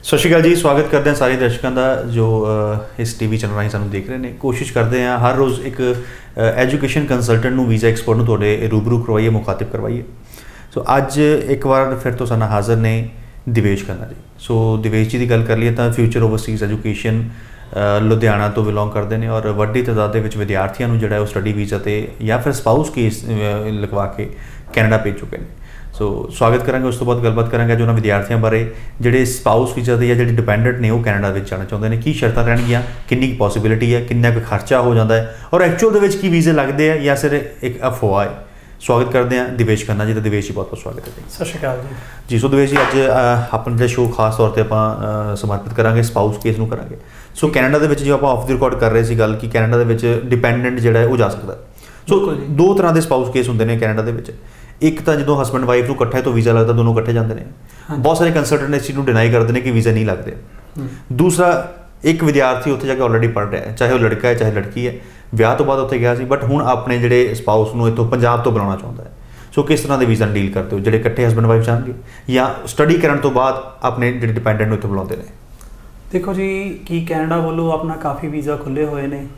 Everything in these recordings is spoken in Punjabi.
ਸਤਿ ਸ਼੍ਰੀ ਅਕਾਲ ਜੀ। ਸਵਾਗਤ ਕਰਦੇ ਹਾਂ ਸਾਰੇ ਦਰਸ਼ਕਾਂ ਦਾ ਜੋ ਇਸ ਟੀਵੀ ਚੈਨਲ ਰਾਹੀਂ ਸਾਨੂੰ ਦੇਖ ਰਹੇ ਨੇ। ਕੋਸ਼ਿਸ਼ ਕਰਦੇ ਹਾਂ ਹਰ ਰੋਜ਼ ਇੱਕ ਐਜੂਕੇਸ਼ਨ ਕੰਸਲਟੈਂਟ ਨੂੰ, ਵੀਜ਼ਾ ਐਕਸਪਰਟ ਨੂੰ ਤੁਹਾਡੇ ਰੂਬਰੂ ਕਰਵਾਈਏ, ਮੁਖਾਤਿਬ ਕਰਵਾਈਏ। ਸੋ ਅੱਜ ਇੱਕ ਵਾਰ ਫਿਰ ਤੋਂ ਸਾਡੇ ਨਾਲ ਹਾਜ਼ਰ ਨੇ ਦਿਵੇਸ਼ ਖੰਨਾ ਜੀ। ਸੋ ਦਿਵੇਸ਼ ਜੀ ਦੀ ਗੱਲ ਕਰ ਲਈਏ ਤਾਂ ਫਿਊਚਰ ਓਵਰਸੀਜ਼ ਐਜੂਕੇਸ਼ਨ ਲੁਧਿਆਣਾ ਤੋਂ ਬਿਲੋਂਗ ਕਰਦੇ ਨੇ ਔਰ ਵੱਡੀ ਤਾਦਾਦ ਦੇ ਵਿੱਚ ਵਿਦਿਆਰਥੀਆਂ ਨੂੰ ਜਿਹੜਾ ਉਹ ਸਟੱਡੀ ਵੀਜ਼ਾ 'ਤੇ ਜਾਂ ਫਿਰ ਸਪਾਊਸ ਕੇਸ ਲਗਵਾ ਕੇ ਕੈਨੇਡਾ ਭੇਜ ਚੁੱਕੇ ਨੇ। ਸੋ ਸਵਾਗਤ ਕਰਾਂਗੇ। ਉਸ ਤੋਂ ਬਾਅਦ ਗੱਲਬਾਤ ਕਰਾਂਗੇ ਅੱਜ ਉਹਨਾਂ ਵਿਦਿਆਰਥੀਆਂ ਬਾਰੇ ਜਿਹੜੇ ਸਪਾਊਸ ਵੀਜ਼ਾ ਦੇ ਜਾਂ ਜਿਹੜੇ ਡਿਪੈਂਡੈਂਟ ਨੇ ਉਹ ਕੈਨੇਡਾ ਵਿੱਚ ਜਾਣਾ ਚਾਹੁੰਦੇ ਨੇ। ਕੀ ਸ਼ਰਤਾਂ ਰਹਿਣਗੀਆਂ, ਕਿੰਨੀ ਕੁ ਪੋਸੀਬਿਲਿਟੀ ਹੈ, ਕਿੰਨਾ ਕੁ ਖਰਚਾ ਹੋ ਜਾਂਦਾ ਹੈ ਔਰ ਐਕਚੁਅਲ ਦੇ ਵਿੱਚ ਕੀ ਵੀਜ਼ੇ ਲੱਗਦੇ ਆ ਜਾਂ ਸਿਰਫ ਇੱਕ ਅਫਵਾਹ ਹੈ। ਸਵਾਗਤ ਕਰਦੇ ਹਾਂ ਦਿਵੇਸ਼ ਖੰਨਾ ਜੀ ਦਾ। ਦਿਵੇਸ਼ ਜੀ ਬਹੁਤ ਬਹੁਤ ਸਵਾਗਤ ਹੈ ਜੀ। ਸਤਿ ਸ਼੍ਰੀ ਅਕਾਲ ਜੀ। ਸੋ ਦਿਵੇਸ਼ ਜੀ ਅੱਜ ਆਪਣਾ ਜਿਹੜਾ ਸ਼ੋਅ ਖਾਸ ਤੌਰ 'ਤੇ ਆਪਾਂ ਸਮਰਪਿਤ ਕਰਾਂਗੇ ਸਪਾਊਸ ਕੇਸ ਨੂੰ ਕਰਾਂਗੇ। ਸੋ ਕੈਨੇਡਾ ਦੇ ਵਿੱਚ ਜੋ ਆਪਾਂ ਆਫ ਦੀ ਰਿਕਾਰਡ ਕਰ ਰਹੇ ਸੀ ਗੱਲ ਕਿ ਕੈਨੇਡਾ ਦੇ ਵਿੱਚ ਡਿਪੈਂਡੈਂਟ ਜਿਹੜਾ ਹੈ ਉਹ ਜਾ ਸਕਦਾ। ਸੋ ਦੋ ਤਰ੍ਹਾਂ ਦੇ ਸਪਾਊਸ ਕੇਸ ਹੁੰਦੇ ਨੇ ਕੈਨੇਡਾ ਦੇ ਵਿੱਚ। ਇੱਕ ਤਾਂ ਜਦੋਂ ਹਸਬੈਂਡ ਵਾਈਫ ਨੂੰ ਇਕੱਠੇ ਤੋਂ ਵੀਜ਼ਾ ਲੱਗਦਾ, ਦੋਨੋਂ ਇਕੱਠੇ ਜਾਂਦੇ ਨੇ। ਬਹੁਤ ਸਾਰੇ ਕੰਸਲਟੈਂਟ ਇਸ ਚੀਜ਼ ਨੂੰ ਡਿਨਾਈ ਕਰਦੇ ਨੇ ਕਿ ਵੀਜ਼ਾ ਨਹੀਂ ਲੱਗਦੇ। ਦੂਸਰਾ, ਇੱਕ ਵਿਦਿਆਰਥੀ ਉੱਥੇ ਜਾ ਕੇ ਆਲਰੇਡੀ ਪੜ੍ਹ ਰਿਹਾ ਹੈ, ਚਾਹੇ ਉਹ ਲੜਕਾ ਹੈ ਚਾਹੇ ਲੜਕੀ ਹੈ, ਵਿਆਹ ਤੋਂ ਬਾਅਦ ਉੱਥੇ ਗਿਆ ਸੀ ਬਟ ਹੁਣ ਆਪਣੇ ਜਿਹੜੇ ਸਪਾਊਸ ਨੂੰ ਇੱਥੋਂ ਪੰਜਾਬ ਤੋਂ ਬੁਲਾਉਣਾ ਚਾਹੁੰਦਾ ਹੈ। ਸੋ ਕਿਸ ਤਰ੍ਹਾਂ ਦੇ ਵੀਜ਼ਾ ਡੀਲ ਕਰਦੇ ਹੋ, ਜਿਹੜੇ ਇਕੱਠੇ ਹਸਬੈਂਡ ਵਾਈਫ ਜਾਣਗੇ ਜਾਂ ਸਟੱਡੀ ਕਰਨ ਤੋਂ ਬਾਅਦ ਆਪਣੇ ਜਿਹੜੇ ਡਿਪੈਂਡੈਂਟ ਨੂੰ ਇੱਥੇ ਬੁਲਾਉਂਦੇ ਨੇ? ਦੇਖੋ ਜੀ, ਕਿ ਕੈਨੇਡਾ ਵੱਲੋਂ ਆਪਣਾ ਕਾਫੀ ਵੀਜ਼ਾ ਖੁੱਲ੍ਹੇ ਹੋਏ ਨੇ